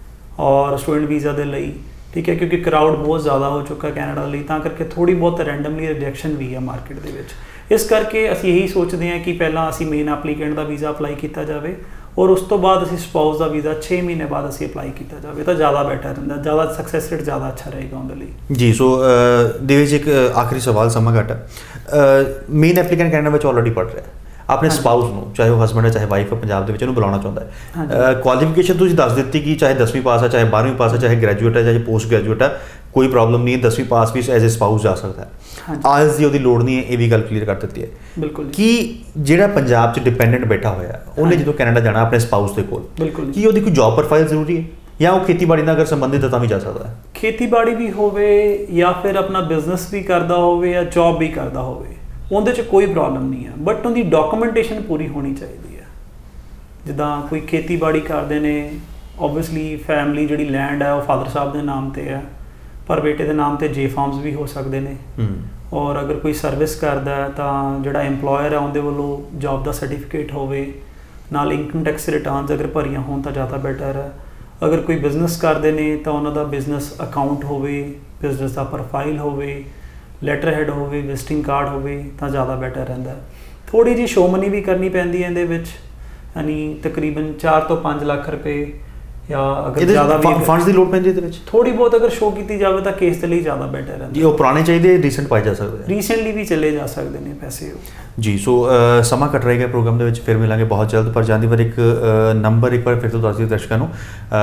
ਔਰ ਸਟੂਡੈਂਟ ਵੀਜ਼ਾ ਦੇ ਲਈ, ਠੀਕ ਹੈ, ਕਿਉਂਕਿ ਕਰਾਊਡ ਬਹੁਤ ਜ਼ਿਆਦਾ ਹੋ ਚੁੱਕਾ ਕੈਨੇਡਾ ਲਈ, ਤਾਂ ਕਰਕੇ ਥੋੜ੍ਹੀ ਬਹੁਤ ਰੈਂਡਮਲੀ ਰਿਜੈਕਸ਼ਨ ਵੀ ਹੈ ਮਾਰਕੀਟ ਦੇ ਵਿੱਚ। ਇਸ ਕਰਕੇ ਅਸੀਂ ਇਹੀ ਸੋਚਦੇ ਹਾਂ ਕਿ ਪਹਿਲਾਂ ਅਸੀਂ ਮੇਨ ਐਪਲੀਕੈਂਟ ਦਾ ਵੀਜ਼ਾ ਅਪਲਾਈ ਕੀਤਾ ਜਾਵੇ ਔਰ ਉਸ ਤੋਂ ਬਾਅਦ ਅਸੀਂ ਸਪਾਊਸ ਦਾ ਵੀਜ਼ਾ 6 ਮਹੀਨੇ ਬਾਅਦ ਅਸੀਂ ਅਪਲਾਈ ਕੀਤਾ ਜਾਵੇ ਤਾਂ ਜ਼ਿਆਦਾ ਬੈਟਰ ਰਹਿੰਦਾ, ਜ਼ਿਆਦਾ ਸਕਸੈਸ ਰੇਟ ਜ਼ਿਆਦਾ ਅੱਛਾ ਰਹੇਗਾ ਉਹਦੇ ਲਈ ਜੀ। ਸੋ ਦੇ ਵਿੱਚ ਇੱਕ ਆਖਰੀ ਸਵਾਲ, ਸਮਾਂ ਘੱਟ ਹੈ, ਮੇਨ ਐਪਲੀਕੈਂਟ ਕੈਨੇਡਾ ਵਿੱਚ ਆਲਰੇਡੀ ਪੜ੍ਹ ਰਿਹਾ, ਆਪਣੇ ਸਪਾਊਸ ਨੂੰ, ਚਾਹੇ ਉਹ ਹਸਬੈਂਡ ਹੈ ਚਾਹੇ ਵਾਈਫ ਹੈ, ਪੰਜਾਬ ਦੇ ਵਿੱਚ ਉਹਨੂੰ ਬੁਲਾਉਣਾ ਚਾਹੁੰਦਾ ਹੈ। ਕੁਆਲੀਫਿਕੇਸ਼ਨ ਤੁਸੀਂ ਦੱਸ ਦਿੱਤੀ ਕਿ ਚਾਹੇ 10ਵੀਂ ਪਾਸ ਹੈ, ਚਾਹੇ 12ਵੀਂ ਪਾਸ ਹੈ, ਚਾਹੇ ਗ੍ਰੈਜੂਏਟ ਹੈ, ਚਾਹੇ ਪੋਸਟ ਗ੍ਰੈਜੂਏਟ ਹੈ, ਕੋਈ ਪ੍ਰੋਬਲਮ ਨਹੀਂ ਹੈ, 10ਵੀਂ ਪਾਸ ਵੀ ਐਜ਼ ਏ ਸਪਾਊਸ ਜਾ ਸਕਦਾ ਹੈ। ਆਇਲਸ ਦੀ ਉਹਦੀ ਲੋੜ ਨਹੀਂ ਹੈ, ਇਹ ਵੀ ਗੱਲ ਕਲੀਅਰ ਕਰ ਦਿੱਤੀ ਹੈ। ਬਿਲਕੁਲ। ਕਿ ਜਿਹੜਾ ਪੰਜਾਬ 'ਚ ਡਿਪੈਂਡੈਂਟ ਬੈਠਾ ਹੋਇਆ ਉਹਨੇ ਜਦੋਂ ਕੈਨੇਡਾ ਜਾਣਾ ਆਪਣੇ ਸਪਾਊਸ ਦੇ ਕੋਲ, ਬਿਲਕੁਲ, ਕੀ ਉਹਦੀ ਕੋਈ ਜੌਬ ਪ੍ਰੋਫਾਈਲ ਜ਼ਰੂਰੀ ਹੈ ਜਾਂ ਉਹ ਖੇਤੀਬਾੜੀ ਨਾਲ ਅਗਰ ਸੰਬੰਧਿਤ ਹੈ ਤਾਂ ਵੀ ਜਾ ਸਕਦਾ ਹੈ? ਖੇਤੀਬਾੜੀ ਵੀ ਹੋਵੇ ਜਾਂ ਫਿਰ ਆਪਣਾ ਬਿਜ਼ਨਸ ਵੀ ਕਰਦਾ ਹੋਵੇ ਜਾਂ ਜੌਬ ਵੀ ਕਰਦਾ ਹੋਵੇ, ਉਹਦੇ 'ਚ ਕੋਈ ਪ੍ਰੋਬਲਮ ਨਹੀਂ ਹੈ, ਬਟ ਉਹਦੀ ਡਾਕੂਮੈਂਟੇਸ਼ਨ ਪੂਰੀ ਹੋਣੀ ਚਾਹੀਦੀ ਹੈ। ਜਿੱਦਾਂ ਕੋਈ ਖੇਤੀਬਾੜੀ ਕਰਦੇ ਨੇ, ਓਬਵੀਅਸਲੀ ਫੈਮਿਲੀ ਜਿਹੜੀ ਲੈਂਡ ਹੈ ਉਹ ਫਾਦਰ ਸਾਹਿਬ ਦੇ ਨਾਮ 'ਤੇ ਹੈ, ਪਰ ਬੇਟੇ ਦੇ ਨਾਮ 'ਤੇ ਜੇ ਫਾਰਮਸ ਵੀ ਹੋ ਸਕਦੇ ਨੇ। ਔਰ ਅਗਰ ਕੋਈ ਸਰਵਿਸ ਕਰਦਾ ਹੈ ਤਾਂ ਜਿਹੜਾ EMPLOYER ਹੈ ਉਹਦੇ ਵੱਲੋਂ ਜੌਬ ਦਾ ਸਰਟੀਫਿਕੇਟ ਹੋਵੇ, ਨਾਲ ਇਨਕਮ ਟੈਕਸ ਰਿਟਰਨਸ ਅਗਰ ਭਰੀਆਂ ਹੋਣ ਤਾਂ ਜ਼ਿਆਦਾ ਬੈਟਰ ਹੈ। ਅਗਰ ਕੋਈ ਬਿਜ਼ਨਸ ਕਰਦੇ ਨੇ ਤਾਂ ਉਹਨਾਂ ਦਾ ਬਿਜ਼ਨਸ ਅਕਾਊਂਟ ਹੋਵੇ, ਬਿਜ਼ਨਸ ਦਾ ਪ੍ਰੋਫਾਈਲ ਹੋਵੇ, ਲੈਟਰ ਹੈਡ ਹੋਵੇ, ਵਿਜ਼ਿਟਿੰਗ ਕਾਰਡ ਹੋਵੇ ਤਾਂ ਜ਼ਿਆਦਾ ਬੈਟਰ ਰਹਿੰਦਾ। ਥੋੜ੍ਹੀ ਜਿਹੀ ਸ਼ੋ ਮਨੀ ਵੀ ਕਰਨੀ ਪੈਂਦੀ ਹੈ ਇਹਦੇ ਵਿੱਚ, ਯਾਨੀ ਤਕਰੀਬਨ 4 ਤੋਂ 5 ਲੱਖ ਰੁਪਏ ਜਾਂ ਅਗਰ ਜ਼ਿਆਦਾ ਵੀ ਫੰਡਸ ਦੀ ਲੋੜ ਪੈਂਦੀ ਇਹਦੇ ਵਿੱਚ, ਥੋੜ੍ਹੀ ਬਹੁਤ ਅਗਰ ਸ਼ੋ ਕੀਤੀ ਜਾਵੇ ਤਾਂ ਕੇਸ ਦੇ ਲਈ ਜ਼ਿਆਦਾ ਬੈਟਰ ਰਹਿੰਦਾ ਜੀ। ਉਹ ਪੁਰਾਣੇ ਚਾਹੀਦੇ, ਰੀਸੈਂਟ ਪਾਏ ਜਾ ਸਕਦੇ, ਰੀਸੈਂਟਲੀ ਵੀ ਚਲੇ ਜਾ ਸਕਦੇ ਨੇ ਪੈਸੇ ਜੀ। ਸੋ ਸਮਾਂ ਘੱਟ ਰਹੇਗਾ ਪ੍ਰੋਗਰਾਮ ਦੇ ਵਿੱਚ, ਫਿਰ ਮਿਲਾਂਗੇ ਬਹੁਤ ਜਲਦ। ਪਰ ਜਾਂਦੀ ਵਾਰ ਇੱਕ ਨੰਬਰ ਇੱਕ ਵਾਰ ਫਿਰ ਤੋਂ ਦੱਸ ਦਿਓ ਦਰਸ਼ਕਾਂ ਨੂੰ,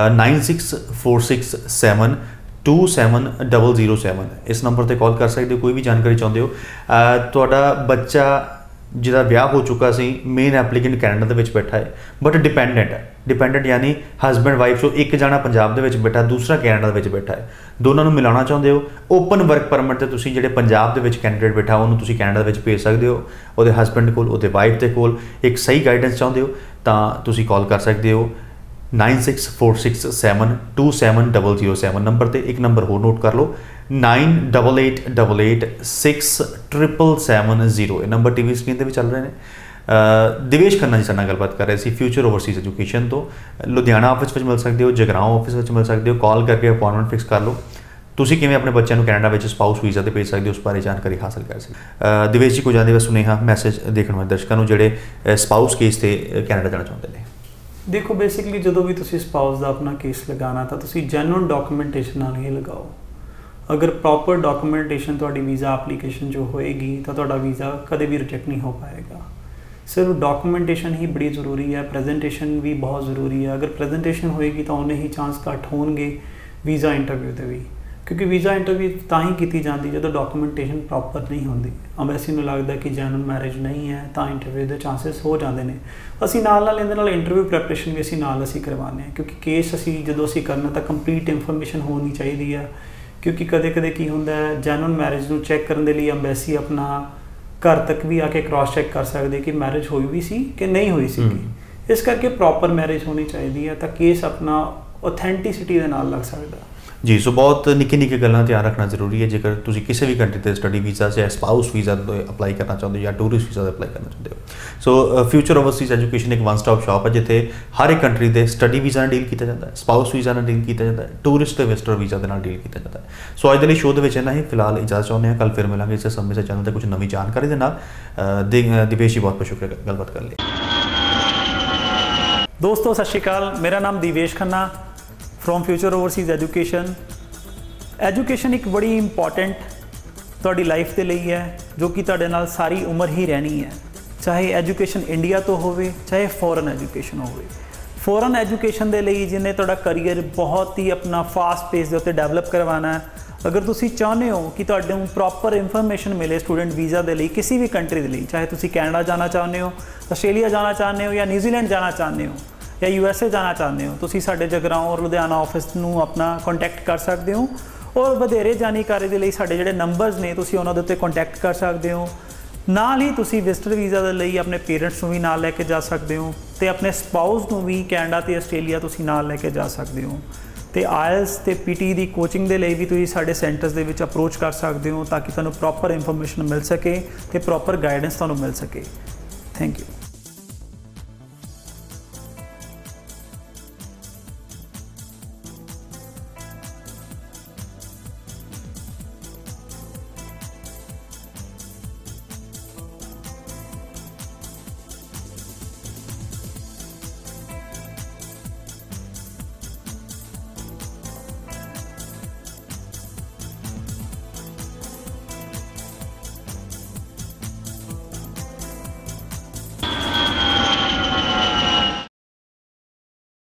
9646727007 ਇਸ ਨੰਬਰ ਤੇ ਕਾਲ ਕਰ ਸਕਦੇ ਹੋ, ਕੋਈ ਵੀ ਜਾਣਕਾਰੀ ਚਾਹੁੰਦੇ ਹੋ। ਤੁਹਾਡਾ ਬੱਚਾ ਜਿਹਦਾ ਵਿਆਹ ਹੋ ਚੁੱਕਾ ਸੀ, ਮੇਨ ਐਪਲੀਕੈਂਟ ਕੈਨੇਡਾ ਦੇ ਵਿੱਚ ਬੈਠਾ ਹੈ, ਬਟ ਡਿਪੈਂਡੈਂਟ ਹੈ। ਡਿਪੈਂਡੈਂਟ ਯਾਨੀ ਹਸਬੈਂਡ ਵਾਈਫ ਚੋਂ ਇੱਕ ਜਾਣਾ ਪੰਜਾਬ ਦੇ ਵਿੱਚ ਬੈਠਾ, ਦੂਸਰਾ ਕੈਨੇਡਾ ਦੇ ਵਿੱਚ ਬੈਠਾ ਹੈ, ਦੋਨਾਂ ਨੂੰ ਮਿਲਾਉਣਾ ਚਾਹੁੰਦੇ ਹੋ। ਓਪਨ ਵਰਕ ਪਰਮਿਟ ਤੇ ਤੁਸੀਂ ਜਿਹੜੇ ਪੰਜਾਬ ਦੇ ਵਿੱਚ ਕੈਂਡੀਡੇਟ ਬੈਠਾ ਉਹਨੂੰ ਤੁਸੀਂ ਕੈਨੇਡਾ ਦੇ ਵਿੱਚ ਭੇਜ ਸਕਦੇ ਹੋ, ਉਹਦੇ ਹਸਬੈਂਡ ਕੋਲ, ਉਹਦੇ ਵਾਈਫ ਦੇ ਕੋਲ ਇੱਕ ਸਹੀ ਗਾਈਡੈਂਸ ਚਾਹੁੰਦੇ ਹੋ ਤਾਂ ਤੁਸੀਂ ਕਾਲ ਕਰ ਸਕਦੇ ਹੋ 9646727007 ਨੰਬਰ ਤੇ। ਇੱਕ ਨੰਬਰ ਹੋਰ ਨੋਟ ਕਰ ਲਓ, 9888867770। ਇਹ ਨੰਬਰ ਟੀਵੀ ਸਕਰੀਨ ਤੇ ਵੀ ਚੱਲ ਰਹੇ ਨੇ। ਦਿਵੇਸ਼ ਖੰਨਾ ਜੀ ਸਾਡੇ ਨਾਲ ਗੱਲਬਾਤ ਕਰ ਰਹੇ ਸੀ ਫਿਊਚਰ ਓਵਰਸੀਜ਼ ਐਜੂਕੇਸ਼ਨ ਤੋਂ। ਲੁਧਿਆਣਾ ਆਫਿਸ ਵਿੱਚ ਮਿਲ ਸਕਦੇ ਹੋ, ਜਗਰਾਓਂ ਆਫਿਸ ਵਿੱਚ ਮਿਲ ਸਕਦੇ ਹੋ, ਕਾਲ ਕਰਕੇ ਅਪਾਇੰਟਮੈਂਟ ਫਿਕਸ ਕਰ ਲਓ। ਤੁਸੀਂ ਕਿਵੇਂ ਆਪਣੇ ਬੱਚਿਆਂ ਨੂੰ ਕੈਨੇਡਾ ਵਿੱਚ ਸਪਾਊਸ ਵੀਜ਼ਾ ਤੇ ਭੇਜ ਸਕਦੇ ਹੋ, ਉਸ ਬਾਰੇ ਜਾਣਕਾਰੀ ਹਾਸਲ ਕਰ ਸਕਦੇ। ਦਿਵੇਸ਼ ਜੀ ਕੋ ਜਾਂਦੇ ਵਾ ਸੁਨੇਹਾ ਮੈਸੇਜ ਦੇਖਣ ਵਾਲੇ ਦਰਸ਼ਕਾਂ ਨੂੰ ਜਿਹੜੇ ਸਪਾਊਸ ਕੇਸ ਤੇ ਕੈਨੇਡਾ ਜਾਣਾ ਚਾਹੁੰਦੇ ਨੇ। ਦੇਖੋ, ਬੇਸਿਕਲੀ ਜਦੋਂ ਵੀ ਤੁਸੀਂ ਸਪਾਊਸ ਦਾ ਆਪਣਾ ਕੇਸ ਲਗਾਉਣਾ ਤਾਂ ਤੁਸੀਂ ਜੈਨੂਇਨ ਡਾਕੂਮੈਂਟੇਸ਼ਨ ਨਾਲ ਹੀ ਲਗਾਓ। ਅਗਰ ਪ੍ਰੋਪਰ ਡਾਕੂਮੈਂਟੇਸ਼ਨ ਤੁਹਾਡੀ ਵੀਜ਼ਾ ਐਪਲੀਕੇਸ਼ਨ ਜੋ ਹੋਏਗੀ ਤਾਂ ਤੁਹਾਡਾ ਵੀਜ਼ਾ ਕਦੇ ਵੀ ਰਿਜੈਕਟ ਨਹੀਂ ਹੋ ਪਾਏਗਾ। ਸਿਰਫ ਡਾਕੂਮੈਂਟੇਸ਼ਨ ਹੀ ਬੜੀ ਜ਼ਰੂਰੀ ਹੈ, ਪ੍ਰੈਜੈਂਟੇਸ਼ਨ ਵੀ ਬਹੁਤ ਜ਼ਰੂਰੀ ਹੈ। ਅਗਰ ਪ੍ਰੈਜੈਂਟੇਸ਼ਨ ਹੋਏਗੀ ਤਾਂ ਉਹਨੇ ਹੀ ਚਾਂਸ ਘੱਟ ਹੋਣਗੇ ਵੀਜ਼ਾ ਇੰਟਰਵਿਊ ਦੇ ਵੀ, ਕਿਉਂਕਿ ਵੀਜ਼ਾ ਇੰਟਰਵਿਊ ਤਾਂ ਹੀ ਕੀਤੀ ਜਾਂਦੀ ਜਦੋਂ ਡਾਕੂਮੈਂਟੇਸ਼ਨ ਪ੍ਰੋਪਰ ਨਹੀਂ ਹੁੰਦੀ। ਅੰਬੈਸੀ ਨੂੰ ਲੱਗਦਾ ਕਿ ਜੈਨੂਇਨ ਮੈਰਿਜ ਨਹੀਂ ਹੈ ਤਾਂ ਇੰਟਰਵਿਊ ਦੇ ਚਾਂਸਸ ਹੋ ਜਾਂਦੇ ਨੇ। ਅਸੀਂ ਨਾਲ ਇਹਦੇ ਨਾਲ ਇੰਟਰਵਿਊ ਪ੍ਰੈਪਰੇਸ਼ਨ ਵੀ ਅਸੀਂ ਕਰਵਾਉਂਦੇ ਹਾਂ, ਕਿਉਂਕਿ ਕੇਸ ਜਦੋਂ ਅਸੀਂ ਕਰਨਾ ਤਾਂ ਕੰਪਲੀਟ ਇਨਫੋਰਮੇਸ਼ਨ ਹੋਣੀ ਚਾਹੀਦੀ ਹੈ। ਕਿਉਂਕਿ ਕਦੇ ਕੀ ਹੁੰਦਾ ਹੈ, ਜੈਨੂਇਨ ਮੈਰਿਜ ਨੂੰ ਚੈੱਕ ਕਰਨ ਦੇ ਲਈ ਅੰਬੈਸੀ ਆਪਣਾ ਘਰ ਤੱਕ ਵੀ ਆ ਕੇ ਕ੍ਰਾਸ ਚੈੱਕ ਕਰ ਸਕਦੇ ਕਿ ਮੈਰਿਜ ਹੋਈ ਵੀ ਸੀ ਕਿ ਨਹੀਂ ਹੋਈ ਸੀ। ਇਸ ਕਰਕੇ ਪ੍ਰੋਪਰ ਮੈਰਿਜ ਹੋਣੀ ਚਾਹੀਦੀ ਹੈ ਤਾਂ ਕੇਸ ਆਪਣਾ ਔਥੈਂਟਿਸਿਟੀ ਦੇ ਨਾਲ ਲੱਗ ਸਕਦਾ ਜੀ। ਸੋ ਬਹੁਤ ਨਿੱਕੀ ਗੱਲਾਂ ਧਿਆਨ ਰੱਖਣਾ ਜ਼ਰੂਰੀ ਹੈ ਜੇਕਰ ਤੁਸੀਂ ਕਿਸੇ ਵੀ ਕੰਟਰੀ ਤੇ ਸਟੱਡੀ ਵੀਜ਼ਾ ਜਾਂ ਸਪਾਊਸ ਵੀਜ਼ਾ ਅਪਲਾਈ ਕਰਨਾ ਚਾਹੁੰਦੇ ਹੋ ਜਾਂ ਟੂਰਿਸਟ ਵੀਜ਼ਾ ਅਪਲਾਈ ਕਰਨਾ ਚਾਹੁੰਦੇ ਹੋ। ਸੋ ਫਿਊਚਰ ਓਵਰਸੀਜ਼ ਐਜੂਕੇਸ਼ਨ ਇੱਕ ਵਨ ਸਟਾਪ ਸ਼ਾਪ ਹੈ ਜਿੱਥੇ ਹਰ ਇੱਕ ਕੰਟਰੀ ਦੇ ਸਟੱਡੀ ਵੀਜ਼ਾ ਨਾਲ ਡੀਲ ਕੀਤਾ ਜਾਂਦਾ ਹੈ, ਸਪਾਊਸ ਵੀਜ਼ਾ ਨਾਲ ਡੀਲ ਕੀਤਾ ਜਾਂਦਾ ਹੈ, ਟੂਰਿਸਟ ਤੇ ਵਿਜ਼ਟਰ ਵੀਜ਼ਾ ਦੇ ਨਾਲ ਡੀਲ ਕੀਤਾ ਜਾਂਦਾ ਹੈ। ਸੋ ਅੱਜ ਦੇ ਲਈ ਸ਼ੋਅ ਦੇ ਵਿੱਚ ਇੰਨਾ ਹੀ, ਫਿਲਹਾਲ ਇਜਾਜ਼ਤ ਚਾਹੁੰਦੇ ਹਾਂ। ਕੱਲ ਫਿਰ ਮਿਲਾਂਗੇ ਇਸੇ ਸਮੇਂ ਸੇ ਚੈਨਲ ਤੇ ਕੁਝ ਨਵੀਂ ਜਾਣਕਾਰੀ ਦੇ ਨਾਲ। ਦਿਵੇਸ਼ ਜੀ ਬਹੁਤ ਬਹੁਤ ਸ਼ੁਕਰੀਆ ਗੱਲਬਾਤ ਕਰਨ ਲਈ। ਦੋਸਤੋ ਸਤਿ ਸ਼੍ਰੀ ਅਕਾਲ, ਮੇਰਾ ਨਾਮ Divesh Khanna from future overseas education. Education ਇੱਕ ਬੜੀ ਇੰਪੋਰਟੈਂਟ ਤੁਹਾਡੀ ਲਾਈਫ ਦੇ ਲਈ ਹੈ ਜੋ ਕਿ ਤੁਹਾਡੇ ਨਾਲ ਸਾਰੀ ਉਮਰ ਹੀ ਰਹਿਣੀ ਹੈ, ਚਾਹੇ ਐਜੂਕੇਸ਼ਨ ਇੰਡੀਆ ਤੋਂ ਹੋਵੇ ਚਾਹੇ ਫੋਰਨ ਐਜੂਕੇਸ਼ਨ ਹੋਵੇ। ਫੋਰਨ ਐਜੂਕੇਸ਼ਨ ਦੇ ਲਈ ਜਿਹਨੇ ਤੁਹਾਡਾ ਕਰੀਅਰ ਬਹੁਤ ਹੀ ਆਪਣਾ ਫਾਸਟ ਪੇਸ ਦੇ ਉੱਤੇ ਡਿਵੈਲਪ ਕਰਵਾਉਣਾ ਹੈ, ਅਗਰ ਤੁਸੀਂ ਚਾਹੁੰਦੇ ਹੋ ਕਿ ਤੁਹਾਨੂੰ ਪ੍ਰੋਪਰ ਇਨਫੋਰਮੇਸ਼ਨ ਮਿਲੇ ਸਟੂਡੈਂਟ ਵੀਜ਼ਾ ਦੇ ਲਈ ਕਿਸੇ ਵੀ ਕੰਟਰੀ ਦੇ ਲਈ, ਚਾਹੇ ਤੁਸੀਂ ਕੈਨੇਡਾ ਜਾਣਾ ਚਾਹੁੰਦੇ ਹੋ, ਆਸਟ੍ਰੇਲੀਆ ਜਾਣਾ ਚਾਹੁੰਦੇ ਹੋ ਜਾਂ ਨਿਊਜ਼ੀਲੈਂਡ ਜਾਣਾ ਚਾਹੁੰਦੇ ਹੋ ਜਾਂ USA ਜਾਣਾ ਚਾਹੁੰਦੇ ਹੋ, ਤੁਸੀਂ ਸਾਡੇ ਜਗਰਾਓਂ ਔਰ ਲੁਧਿਆਣਾ ਆਫਿਸ ਨੂੰ ਆਪਣਾ ਕੰਟੈਕਟ ਕਰ ਸਕਦੇ ਹੋ। ਔਰ ਵਧੇਰੇ ਜਾਣਕਾਰੀ ਦੇ ਲਈ ਸਾਡੇ ਜਿਹੜੇ ਨੰਬਰਸ ਨੇ ਤੁਸੀਂ ਉਹਨਾਂ ਦੇ ਉੱਤੇ ਕੰਟੈਕਟ ਕਰ ਸਕਦੇ ਹੋ। ਨਾਲ ਹੀ ਤੁਸੀਂ ਵਿਜ਼ਟਰ ਵੀਜ਼ਾ ਦੇ ਲਈ ਆਪਣੇ ਪੇਰੈਂਟਸ ਨੂੰ ਵੀ ਨਾਲ ਲੈ ਕੇ ਜਾ ਸਕਦੇ ਹੋ ਅਤੇ ਆਪਣੇ ਸਪਾਊਸ ਨੂੰ ਵੀ ਕੈਨੇਡਾ ਅਤੇ ਆਸਟ੍ਰੇਲੀਆ ਤੁਸੀਂ ਨਾਲ ਲੈ ਕੇ ਜਾ ਸਕਦੇ ਹੋ। ਅਤੇ IELTS ਅਤੇ PT ਦੀ ਕੋਚਿੰਗ ਦੇ ਲਈ ਵੀ ਤੁਸੀਂ ਸਾਡੇ ਸੈਂਟਰਸ ਦੇ ਵਿੱਚ ਅਪਰੋਚ ਕਰ ਸਕਦੇ ਹੋ ਤਾਂ ਕਿ ਤੁਹਾਨੂੰ ਪ੍ਰੋਪਰ ਇਨਫੋਰਮੇਸ਼ਨ ਮਿਲ ਸਕੇ ਅਤੇ ਪ੍ਰੋਪਰ ਗਾਈਡੈਂਸ ਤੁਹਾਨੂੰ ਮਿਲ ਸਕੇ। Thank you.